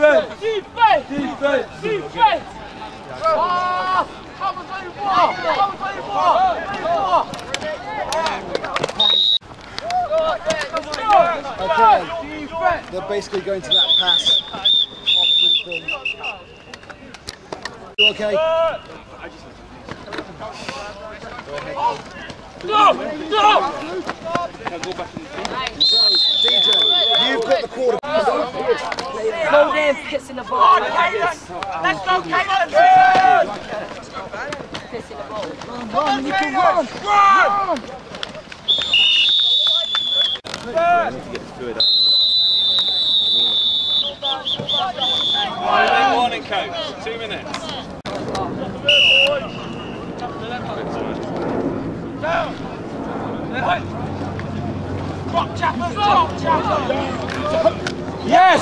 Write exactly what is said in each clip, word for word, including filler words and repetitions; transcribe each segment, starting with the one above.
Defense! Defense! Defense! Defense! Ah! Cover twenty-four! Cover twenty-four! Okay, they're basically going to that pass. You okay? Go! Go! D J, you've got the quarter. Go there, piss in the ball. Let's go, Caden! Piss in the ball. Come on, Caden! Run! Morning, coach. Two minutes. Drop Chappers! Drop Chappers! Yes!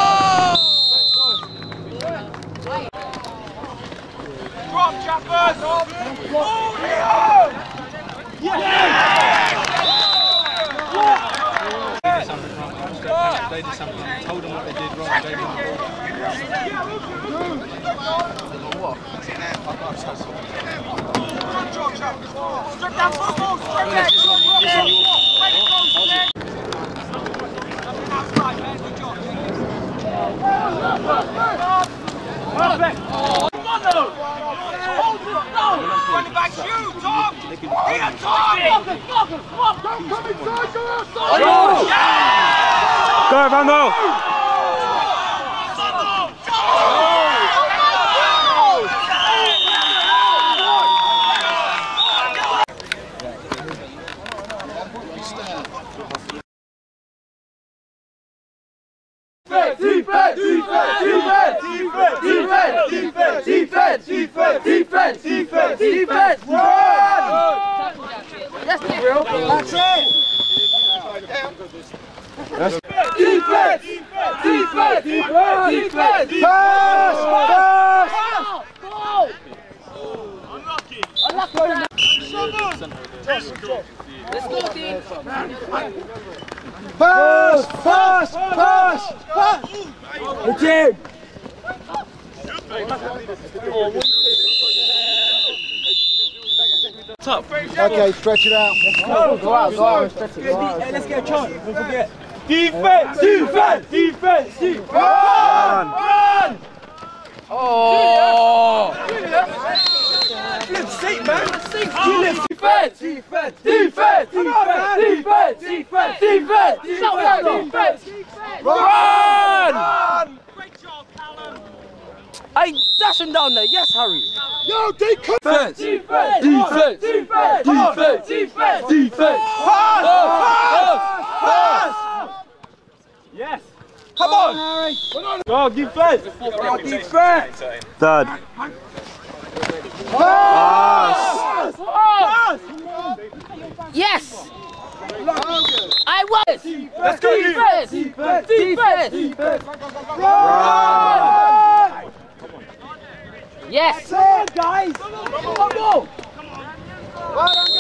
Drop Chappers! Oh, Leon! Yes! They did something. Told them what they did wrong. They didn't. Strip down football! Strip back! Perfect! Come on though! Hold it down! Running back you, Tom! Here, Tom! Focus, focus, focus! Don't come inside, go outside! Go, Vandal! Defense! Defense! Defense! Defense! Defense! Defense! Defense! Defense! Run! That's it. That's it! Defense! Defense! Defense! Pass! Pass! Ball! Unlucky! Unlucky. Let's go, team. Pass! Pass! Pass! Pass! The team! Okay, stretch it out. Go out, go out, stretch it. Let's get a chance, don't forget. Defense! Defense! Defense! Defense! Run! Run! Oh! Flip seat, man! Defense! Defense! Defense! Defense! Defense! Defense! Defense! Defense! Run! Run! Great job, Callum! Hey, dash him down there. Yes, Harry. Yo, defense! Defense! Defense! Defense! Defense! Defense! Defense! Pass! Pass! Pass! Yes! Come on! Go, defense! Go, defense! Third. Pass! Pass! Yes. I was. Let's go, Defense. defense! Defense. Defense! Run! Yes. Turn, guys! Come on! Well done,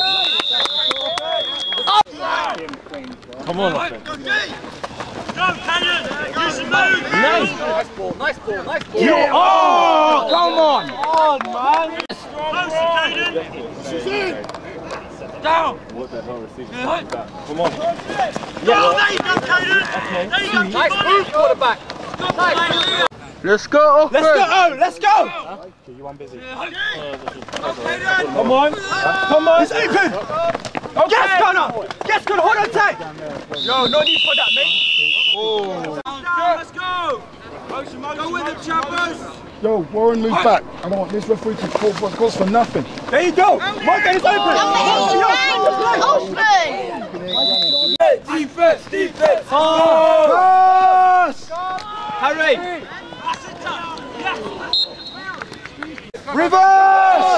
guys! Come on, Go, Canyon! Use the move! Nice. Nice ball. Nice ball. Nice ball. You oh, come on! Come on, man! Closer, Caden! Down! What the hell receiving? Come on. Oh, there you go, Caden! There you go, keep Nice on move, it. quarterback. Nice. Let's go. Let's go! Let's go! You one busy. Come on! Come on! It's open! Okay. Yes, Connor! Yes, Connor! Hold on tight! Yo, no need for that, mate! Oh. Let's go! Go with the Chappers! Yo, Warren, move back. I don't want this referee to call for calls for nothing. There you go! Market is open! Defense! Defense! Pass! Harry! Reverse!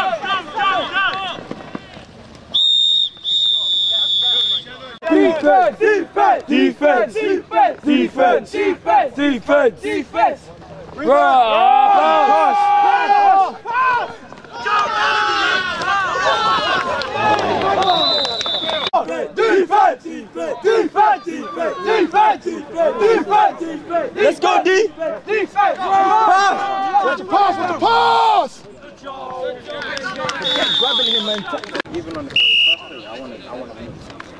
Defense! Defense! Defense! Defense! Defense! Defense! Defense! Defense! Pass! Pass! Pass! Defense! defense, defense, defense, defense, defense, defense. Let's go, D. Defense. Pass. Where's the pass? Where's the pass? Grabbing him, man. Even on the first play, I want to. I want to make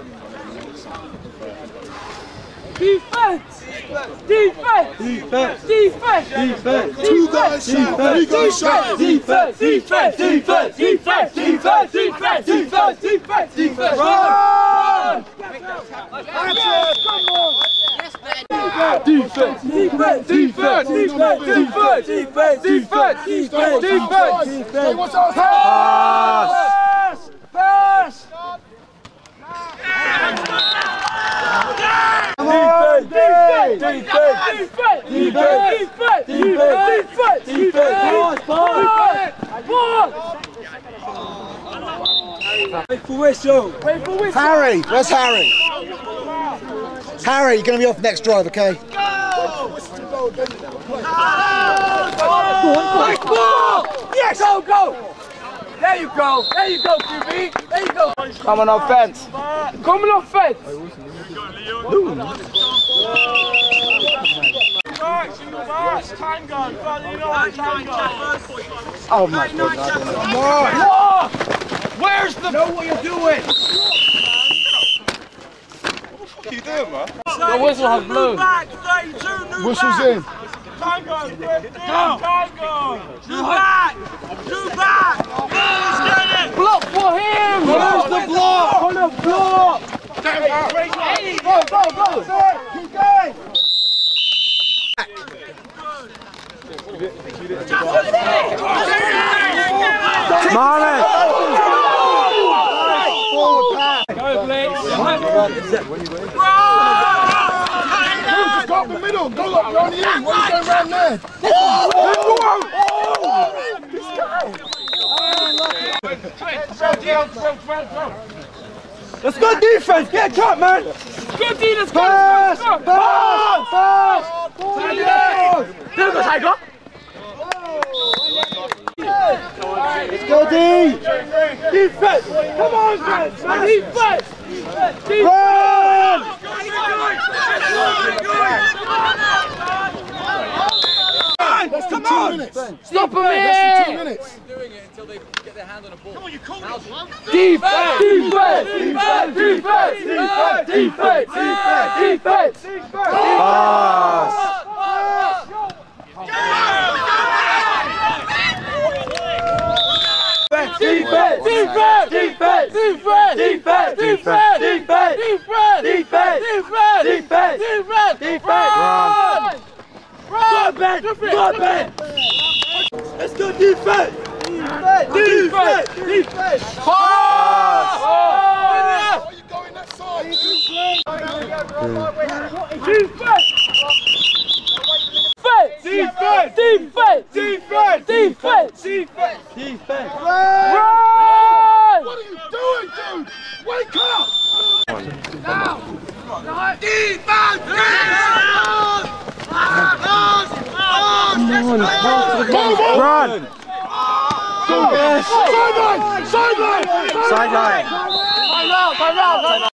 Defense! Defense! Defense! Defense! Defense! Two guys shot. Three guys shot. Defense! Defense! Defense! Defense! Defense! Defense! Defense! Defense! Defense! Run! Come on! Defense! Defense! Defense! Defense! Defense! Defense! Defense! Defense! Defense! Hey, what's our Pass! Pass! Defense! Defense! Defense! Defense! Defense! Defense! Defense! Ball! Wait for whistle! Wait for whistle! Harry, where's Harry? Harry, you're going to be off next drive, okay? Nice ball! Yes! Go, go! There you go! There you go, Q B! There you go! Come on offense. Come on offense! Oh my God. Come Where's the... Know what you're doing! What are you doing, man? The whistle has blown. Whistle's in. Tango! Tango! Two back! Two back! Block for him! Where's the block? On the block! Go, go, go! Keep going! Marlon! Forward pass! Go, Blitz! Just go up the middle. Go up round the end. What are you going round there? Let's go defense! Get a cut, man! Go D, let's go! Pass! Pass! Pass! Pass! There we go, Tiger! Let's go D! Defense! Come on, man! Defense! Run! Less than Come two on! minutes. Stop him Less than two here! minutes. Doing it until they get their hand on the ball. Come on, you call it. Defense! Defense! Defense! Defense! Defense! Defense! Defense! Defense! Pass! Defense! Defense! Defense! Defense! Defense! Defense! Defense! Defense! Defense! Defense! Defense! Defense! Run! Run, Ben! Run, Ben! Let's go defense! Defense! Defense! Defense! Pass! Why are you going that side? Defense! Defense! Defense! Defense! Defense! Defense! Defense! Run! What are you doing, dude? Wake up! Now! Defense! Run! Sideline! Sideline! Sideline! Time out! Time out! Time out!